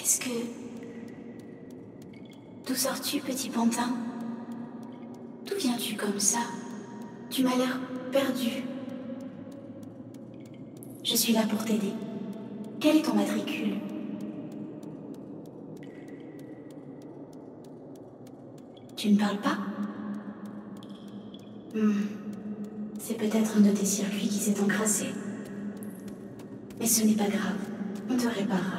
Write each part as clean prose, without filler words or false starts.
Qu'est-ce que... D'où sors-tu, petit pantin? D'où viens-tu comme ça? Tu m'as l'air perdu. Je suis là pour t'aider. Quel est ton matricule? Tu ne parles pas? C'est peut-être un de tes circuits qui s'est encrassé. Mais ce n'est pas grave, on te réparera.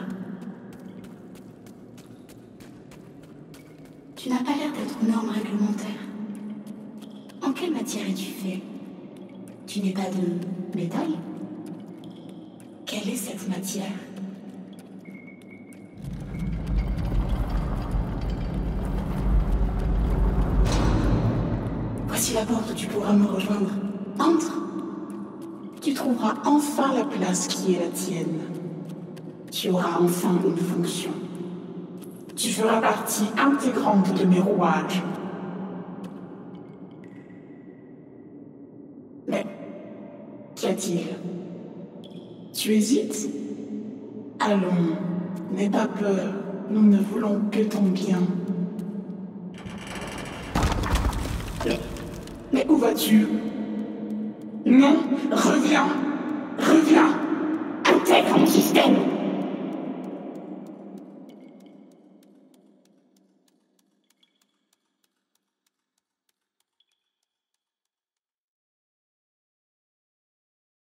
Tu n'as pas l'air d'être aux normes réglementaires. En quelle matière es-tu fait? Tu n'es pas de métal? Quelle est cette matière? Voici la porte où tu pourras me rejoindre. Entre! Tu trouveras enfin la place qui est la tienne. Tu auras enfin une fonction. Tu feras partie intégrante de mes rouages. Mais, qu'y a-t-il? Tu hésites? Allons, n'aie pas peur, nous ne voulons que ton bien. Mais où vas-tu? Non, reviens! Reviens! Intègre mon système!